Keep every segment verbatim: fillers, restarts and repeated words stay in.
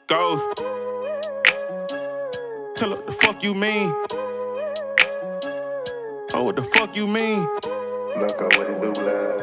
goes. Tell her what the fuck you mean. Oh, what the fuck you mean? Look up what it do, love.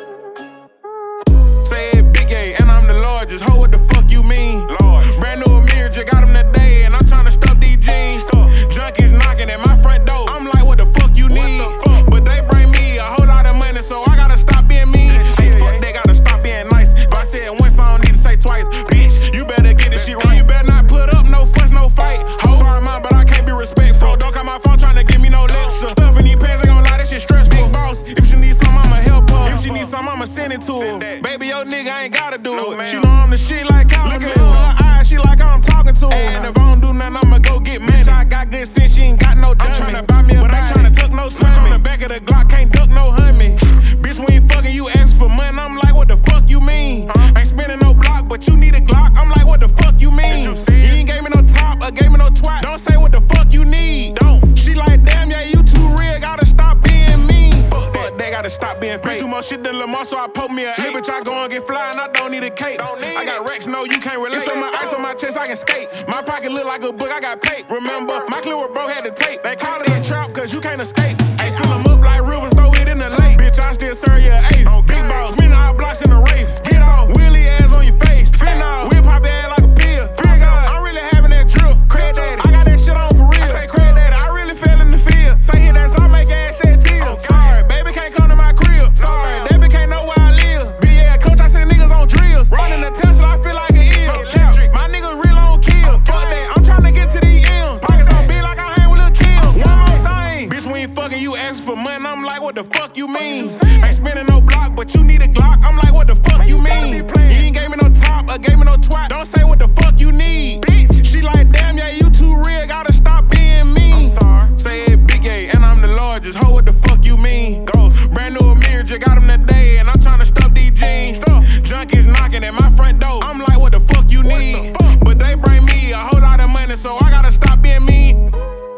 Say it Big Yavo, and I'm the largest. Ho, what the fuck you mean? Lord. Brand new Amir, just got him today, and I'm tryna stuff these jeans. Junkies knocking at my front door. I'm like, what the fuck you need? Fuck? But they bring me a whole lot of money, so I gotta stop being mean. Hey, fuck, they gotta stop being nice. If I say it once, I don't need to say twice. Bitch, you better get this shit right. You better not put up no fuss, no fight. Ho, sorry, mom, but I can't be respectful. Don't call my phone tryna give me no lecture. Stuff in these pants, ain't gon' lie, that shit stressful. Big boss, if she needs something, I'ma help her. If she needs something, I'ma send it to her. Baby, your nigga ain't gotta do No, it. ma'am. She know I'm the shit like Colin. Look at her, her eyes, she like I'm talking to her. And if I don't do nothing, I'ma go get money. I got good sense, she ain't got no dummy. I'm tryna buy me a but I ain't tryna tuck no switch on the back of the Glock, can't duck no hummy. Bitch, we ain't fucking, you ask for money. I'm like, what the fuck you mean? Huh? Ain't spinning no block, but you need a Glock. I'm like, what the fuck you mean? You, see you ain't gave me no top or gave me no twat. Don't say what the fuck you need. Don't. She like, damn, yeah, you too real, gotta stop being mean. Fuck But they gotta stop being fake. Been through more shit than Lamar, so I poke me a eight. Bitch, I go and get fly, and I don't need a cape. Don't need I got racks, no, you can't relate. It's on my ice on my chest, I can skate. My pocket look like a book, I got paid. Remember, my clip with bro had to tape. They call it a trap, cause you can't escape. Hey, fill them up like rivers, throw it in the lake. Bitch, I still serve you an eighth. Okay. Big boss, spinning out blocks in the Wraith. Get off, wheelie ass on your face. Fin off, we'll pop your ass like a pill. Frig off, I'm really having that drip. Craig daddy, I got that shit on for real. I say Craig daddy, I really fell in the field. Say hit that song, make ass shed tears. Sorry, baby can't come to my crib. Sorry, baby can't know where I live. B yeah, coach, I send niggas on drills. Running the Tesla, I feel like an ill. Cap, my niggas real on kill. Fuck that, I'm tryna get to these M's. Pockets on big like I hang with Lil' Kim. One more thing, bitch, we ain't fucking, you asking for money. I'm like, what the fuck you mean? Ain't spinning no block, but you need a Glock. I'm like, what the fuck you mean? You ain't gave me no top or gave me no twat. Don't say what the fuck you need. She like, damn, yeah, you too real, gotta stop being mean. Sorry. Say it Big Yavo, and I'm the largest. Ho, what the fuck you mean? Ghost. Brand new Amir, just got him today, and I'm tryna stuff these jeans. Stuff. Junkies knocking at my front door. I'm like, what the fuck you need? the fuck? But they bring me a whole lot of money, so I gotta stop being mean.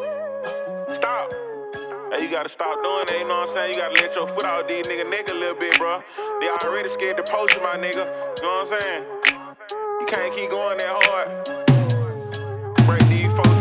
Stop. Hey, you gotta stop doing that, you know what I'm saying? You gotta let your foot out these nigga neck a little bit, bro. They already scared to post you, my nigga. You know what I'm saying? You can't keep going that hard. Break these folks